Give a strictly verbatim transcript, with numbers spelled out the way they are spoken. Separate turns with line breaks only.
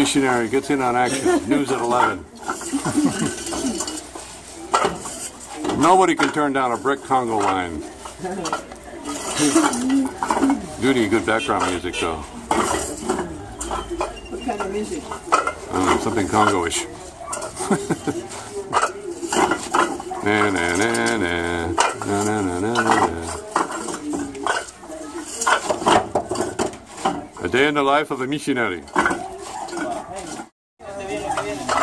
Missionary gets in on action. News at eleven. Nobody can turn down a brick Congo line. Do need good background music though.
What kind of music?
Uh, something Congo-ish. na, na, na, na. Na, na, na, na, na. A day in the life of a missionary.